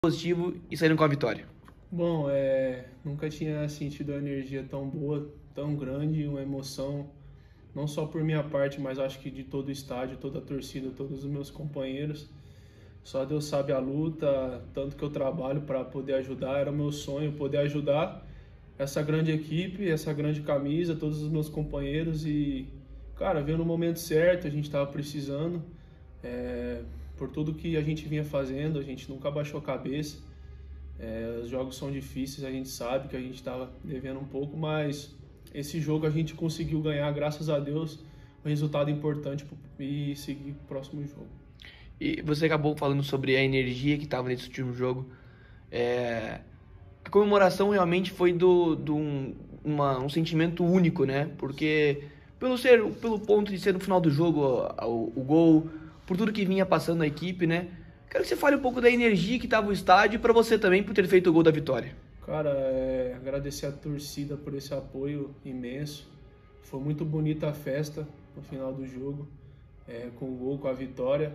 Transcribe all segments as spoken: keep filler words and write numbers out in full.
positivo e saíram com a vitória? Bom, é, nunca tinha sentido uma energia tão boa, tão grande, uma emoção, não só por minha parte, mas acho que de todo o estádio, toda a torcida, todos os meus companheiros. Só Deus sabe a luta, tanto que eu trabalho para poder ajudar, era o meu sonho poder ajudar essa grande equipe, essa grande camisa, todos os meus companheiros e, cara, veio no momento certo, a gente estava precisando, é, por tudo que a gente vinha fazendo, a gente nunca abaixou a cabeça. É, os jogos são difíceis, a gente sabe que a gente estava devendo um pouco, mas esse jogo a gente conseguiu ganhar, graças a Deus, um resultado importante e seguir o próximo jogo. E você acabou falando sobre a energia que estava nesse último jogo. É... A comemoração realmente foi do, do um, uma, um sentimento único, né? Porque pelo, ser, pelo ponto de ser no final do jogo o, o gol, por tudo que vinha passando a equipe, né? Quero que você fale um pouco da energia que estava o estádio e para você também por ter feito o gol da vitória. Cara, é, agradecer a torcida por esse apoio imenso. Foi muito bonita a festa no final do jogo, é, com o gol, com a vitória.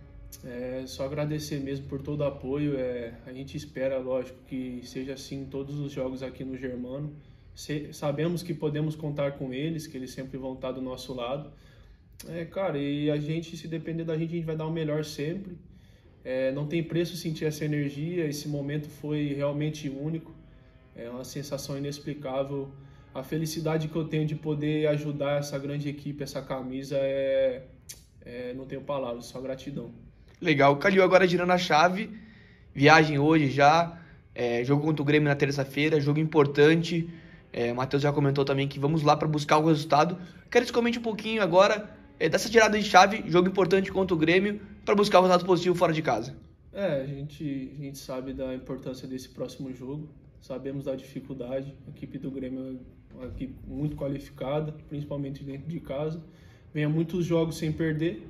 É, só agradecer mesmo por todo o apoio. É, a gente espera, lógico, que seja assim em todos os jogos aqui no Germano. Se, sabemos que podemos contar com eles, que eles sempre vão estar do nosso lado. É, cara, e a gente, se depender da gente, a gente vai dar o melhor sempre. É, não tem preço sentir essa energia, esse momento foi realmente único, é uma sensação inexplicável. A felicidade que eu tenho de poder ajudar essa grande equipe, essa camisa, é, é, não tenho palavras, só gratidão. Legal, Calil agora girando a chave, viagem hoje já, é, jogo contra o Grêmio na terça-feira, jogo importante, é, o Matheus já comentou também que vamos lá para buscar o resultado. Quero que você comente um pouquinho agora é, dessa tirada de chave, jogo importante contra o Grêmio, para buscar o resultado positivo fora de casa. É, a gente, a gente sabe da importância desse próximo jogo, sabemos da dificuldade, a equipe do Grêmio é uma equipe muito qualificada, principalmente dentro de casa, vem a muitos jogos sem perder,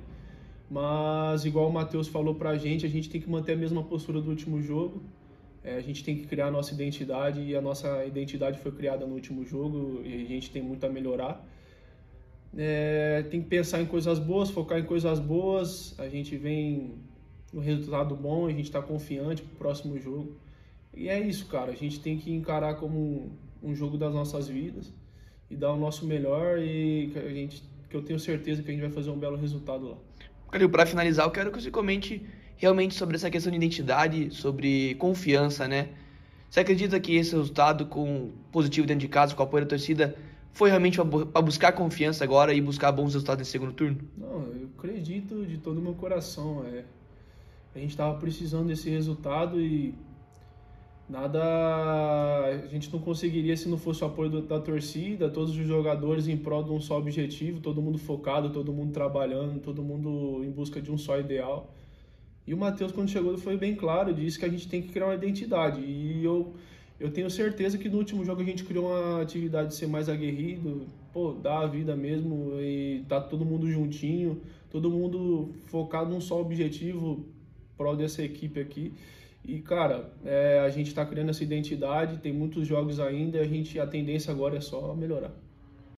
mas igual o Matheus falou pra gente, a gente tem que manter a mesma postura do último jogo, é, a gente tem que criar a nossa identidade e a nossa identidade foi criada no último jogo e a gente tem muito a melhorar. É, tem que pensar em coisas boas, focar em coisas boas, a gente vem no resultado bom, a gente está confiante pro próximo jogo. E é isso, cara, a gente tem que encarar como um, um jogo das nossas vidas e dar o nosso melhor e que, a gente, que eu tenho certeza que a gente vai fazer um belo resultado lá. Calil, para finalizar, eu quero que você comente realmente sobre essa questão de identidade, sobre confiança, né? Você acredita que esse resultado com positivo dentro de casa, com o apoio da torcida, foi realmente para buscar confiança agora e buscar bons resultados nesse segundo turno? Não, eu acredito de todo o meu coração. É, a gente estava precisando desse resultado e nada a gente não conseguiria se não fosse o apoio do, da torcida, todos os jogadores em prol de um só objetivo, todo mundo focado, todo mundo trabalhando, todo mundo em busca de um só ideal. E o Matheus, quando chegou, foi bem claro, disse que a gente tem que criar uma identidade. E eu, eu tenho certeza que no último jogo a gente criou uma atividade de ser mais aguerrido, pô, dar a vida mesmo e tá todo mundo juntinho, todo mundo focado num só objetivo, prol dessa equipe aqui. E, cara, é, a gente tá criando essa identidade, tem muitos jogos ainda, a gente, a tendência agora é só melhorar.